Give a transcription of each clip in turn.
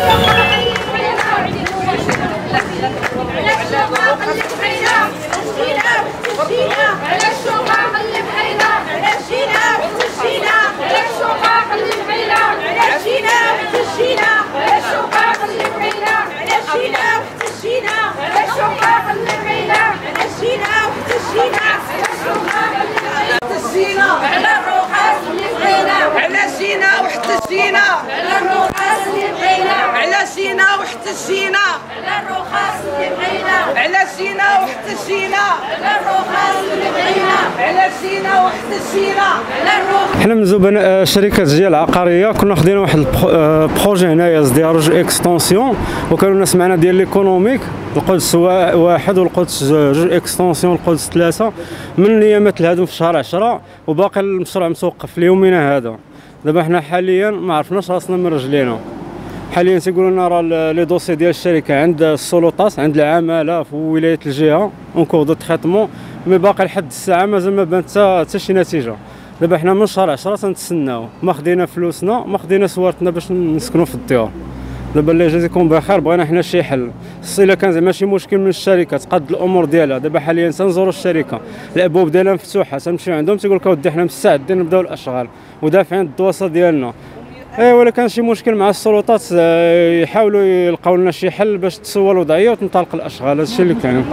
على سينا واحتجينا على الرخص اللي بغينا على سينا واحتجينا على الرخص اللي بغينا على سينا واحتجينا على الرخص. حنا من زبناء شركه جيه العقاريه كنا خدينا واحد البروجي هنايا ديال رجل اكستونسيون، وكانوا الناس معنا ديال ليكونوميك القدس 1 والقدس 2 اكستونسيون القدس 3 من ايامات الهدم في شهر 10، وباقي المشروع مسوقف ليومنا هذا. دابا حنا حاليا ما عرفناش راسنا من رجلينا. حاليا تيقولوا لنا راه لي دوسي ديال الشركه عند السلطات عند العماله في ولايه الجهه اون كور دو تريتمون، مي باقي لحد الساعه مازال ما بانت حتى شي نتيجه. دابا حنا من شهر 10 تنتسناو، ما خدينا فلوسنا ما خدينا سوارتنا باش نسكنوا في الديار. دابا الله يجازيكم بخير بغينا حنا شي حل، الا كان زعما شي مشكل من الشركه تقاد الامور ديالها. دابا حاليا تنزوروا الشركه الابواب ديالها مفتوحه، تنمشيو عندهم تيقول لك اودي حنا مستعدين نبداو الاشغال ودافعين الدواسه ديالنا. ولا كان شي مشكل مع السلطات يحاولوا يلقاو لنا شي حل باش تسوى الوضعيه وتنطلق الاشغال. هذا الشيء اللي كان.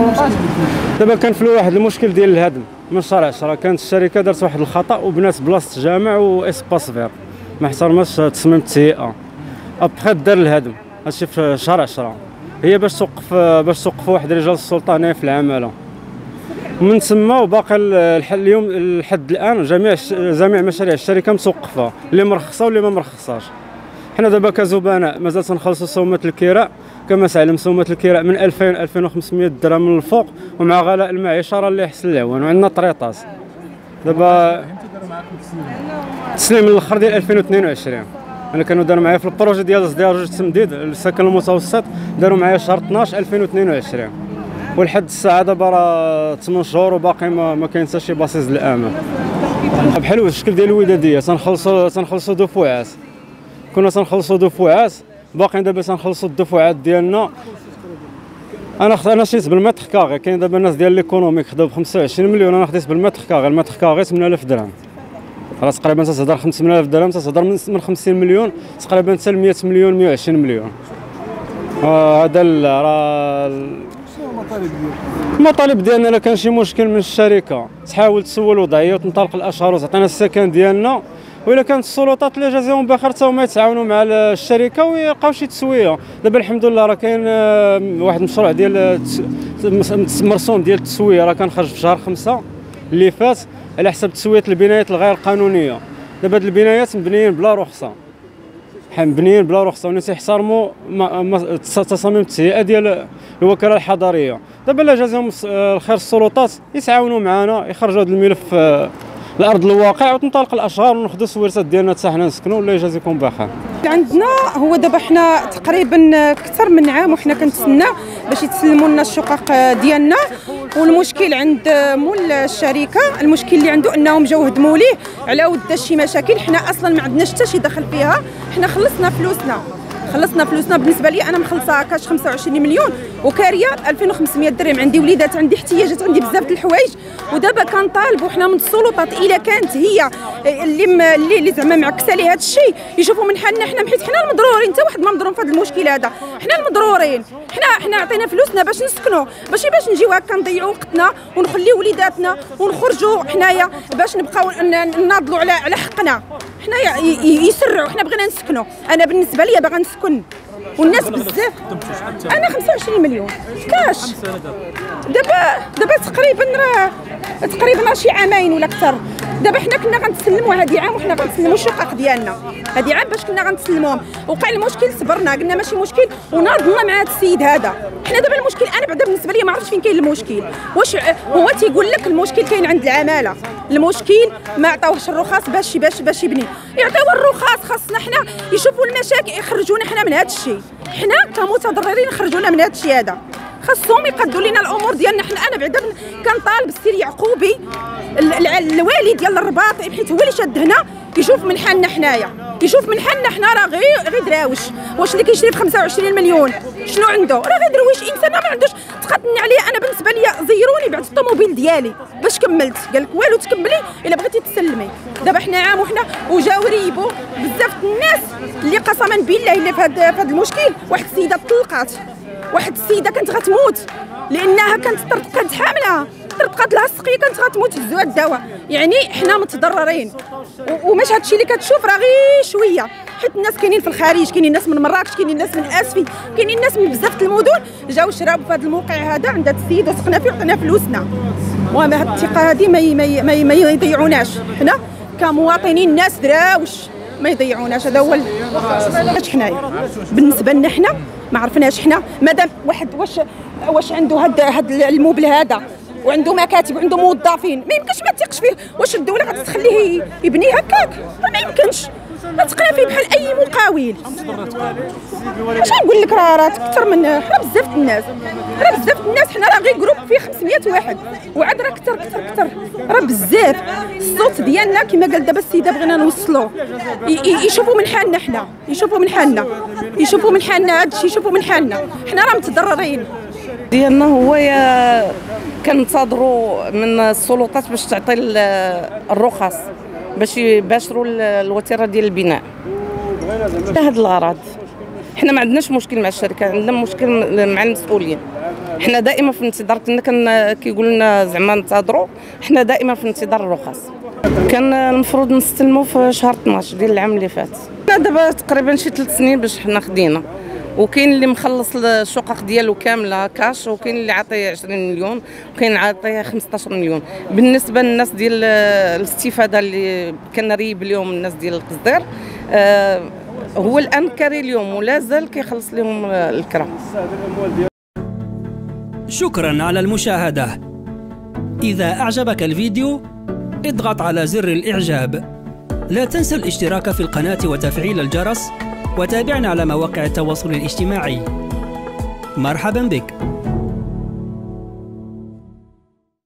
دابا كان في واحد المشكل ديال الهدم من شهر 10، كانت الشركه دارت واحد الخطا وبنات بلاصه جامع واسباس فير، ما احترمتش تصميم التهيئه. ابخي دار الهدم هادشي في شهر 10، هي باش توقف واحد رجال السلطه هنايا في العماله. من تما وباقي اليوم لحد الان جميع مشاريع الشركه مسوقفه، اللي مرخصه واللي ما مرخصاش. حنا دابا كزبناء مازال تنخلصوا سومه الكراء كما تعلم، سومه الكراء من 2000 2500 درهم من الفوق، ومع غلاء المعيشه راه اللي يحسن العوان، وعندنا طريطات. دابا تسليم من الاخر ديال 2022 انا كانوا داروا معايا في البروجي ديال ازديار جوج تمديد السكن المتوسط، داروا معايا شهر 12 2022 ولحد الساعه دابا راه 8 شهور وباقي ما كاين حتى شي بصيص للامام. بحال الشكل ديال الوداديه تنخلصوا دفعات، كنا تنخلصوا دفعات، باقي دابا تنخلصوا الدفعات ديالنا. انا شريت بالمتر كاغي، كاين دابا الناس ديال ليكونوميك خداو ب 25 مليون، انا خديت بالمتر كاغي، المتر كاغي 8000 درهم، راه تقريبا تهضر 5000 درهم، تهضر من 50 مليون تقريبا حتى ل 100 مليون 120 مليون. هذا راه المطالب ديالنا. الا كان شي مشكل من الشركه تحاول تسوى الوضعيه وتنطلق الاشهر وتعطينا السكن ديالنا، والا كانت السلطات اللي جازيهم بخير حتى هما يتعاونوا مع الشركه ويلقاو شي تسويه. دابا الحمد لله راه كاين واحد المشروع ديال مرسوم ديال التسويه راه كان خرج في شهر 5 اللي فات على حسب تسويه البنايات الغير قانونيه. دابا هاد البنايات مبنيين بلا رخصه، مبنيين بلا رخصه، والناس يحترموا تصاميم التهيئه ديال الوكاله الحضريه. دابا لا جازاهم الخير السلطات يتعاونوا معنا يخرجوا هذا الملف لارض الواقع وتنطلق الاشغال وناخذوا السويرسات ديالنا حتى حنا نسكنوا. الله يجازيكم بخير. عندنا هو دابا حنا تقريبا اكثر من عام وحنا كنتسنى باش يتسلموا لنا الشقق ديالنا، والمشكل عند مول الشركه، المشكل اللي عنده انهم جاو هدموا ليه على ود شي مشاكل. حنا اصلا ما عندناش حتى شي دخل فيها، حنا خلصنا فلوسنا بالنسبه لي انا مخلصه كاش 25 مليون وكاريه 2500 درهم. عندي وليدات، عندي احتياجات، عندي بزاف د الحوايج، ودابا كنطالبوا حنا من السلطات الا كانت هي اللي زعما معكسه لي هذا الشيء يشوفوا من حالنا حنا، حيت حنا المضرورين، حتى واحد ما مضروم في هذا المشكل هذا، حنا المضرورين. حنا عطينا فلوسنا باش نسكنوا، باش نجيو هكا نضيعوا وقتنا ونخليو وليداتنا ونخرجوا حنايا باش نبقاو ناضلوا على حقنا. حنايا يسرعوا، حنا بغينا نسكنوا. انا بالنسبه لي باغا نسكن والناس بزاف. انا 25 مليون كاش. دابا تقريبا شي عامين ولا اكثر. دابا حنا كنا غنتسلموا هذه عام وحنا غنتسلموا الشقق ديالنا، هذه عام باش كنا غنتسلموهم. وقع المشكل صبرنا، قلنا ماشي مشكل وناضلنا مع هذا السيد هذا. حنا دابا المشكل انا بعدا بالنسبه لي ما عرفتش فين كاين المشكل. واش هو تيقول لك المشكل كاين عند العماله، المشكل ما عطاوهش الرخص باش يبني. يعطيو الرخص، خاصنا حنا يشوفوا المشاكل يخرجونا حنا من هذا الشيء، حنا كمتضررين يخرجونا من هذا الشيء هذا. خاصهم يقدوا لنا الامور ديالنا. انا بعدا كنطالب السير يعقوبي الوالي ديال الرباط، حيت هو اللي شاد هنا، يشوف من حالنا حنايا. كيشوف من حالنا حنا راه غير دراوش. واش اللي كيشري ب 25 مليون شنو عنده؟ راه غير درويش، انسان ما عندوش. تقاتلني عليا انا، بالنسبه لي زيروني بعت الطوموبيل ديالي باش كملت. قال لك والو تكملي الا بغيتي تسلمي. دابا حنا عام وحنا وجاو ريبوا بزاف الناس اللي قسما بالله اللي في هذا المشكل. واحد السيده طلقات، واحد السيده كانت غتموت لانها كانت حامله، طرقات لها السقيه كانت غتموت، هزوها الدواء. يعني حنا متضررين، وماش هادشي اللي كتشوف راه غير شويه، حيت الناس كاينين في الخارج، كاينين الناس من مراكش، كاينين الناس من اسفي، كاينين الناس من بزاف المدن جاو شراو في هذا الموقع هذا عند هذا السيد وثقنا فيه وعطينا فلوسنا. المهم هاد الثقه هذه ما يضيعوناش. حنا كمواطنين ناس دراوش ما يضيعوناش. هذا هو حنايا بالنسبه لنا. حنا ما عرفناش، حنا مادام واحد واش عنده هاد الموبل هذا وعنده مكاتب وعنده موظفين، ما يمكنش ما تثقش فيه. واش الدوله غتخليه يبني هكاك؟ ما يمكنش. غتقرا فيه بحال اي مقاول. اش نقول لك، راه اكثر من راه بزاف الناس، حنا راه غير جروب فيه 500 واحد، وعاد راه كثر راه بزاف. الصوت ديالنا كما قال دابا السيده بغينا نوصلوه، يشوفوا من حالنا. حنا يشوفوا من حالنا هادشي، يشوفوا من حالنا. حنا راه متضررين. ديالنا هو كننتظروا من السلطات باش تعطي الرخص باش يباشروا الوتيره ديال البناء. هذا الغرض. حنا ما عندناش مشكل مع الشركه، عندنا مشكل مع المسؤولين. حنا دائما في انتظار، كنا كيقولوا لنا زعما ننتظروا، حنا دائما في انتظار الرخص. كان المفروض نستلموا في شهر 12 ديال العام اللي فات. دابا تقريبا شي 3 سنين باش حنا خدينا، وكاين اللي مخلص الشقق ديالو كامله كاش، وكاين اللي عاطيه 20 مليون، وكاين اللي عاطيه 15 مليون. بالنسبه للناس ديال الاستفاده اللي كنريب اليوم الناس ديال القصدير، هو الان كاري اليوم ولا كيخلص لهم الكرا. شكرا على المشاهده. اذا اعجبك الفيديو اضغط على زر الاعجاب. لا تنسى الاشتراك في القناه وتفعيل الجرس، وتابعنا على مواقع التواصل الاجتماعي. مرحبا بك.